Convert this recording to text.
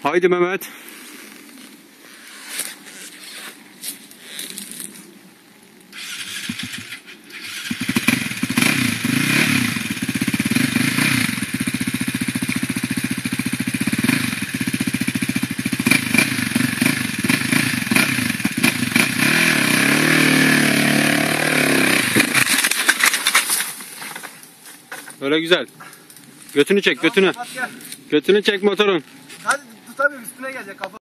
Haydi Mehmet. Öyle güzel. Götünü çek, götünü. Götünü çek motorun. Hadi tutamıyorum, üstüne gelecek kafa.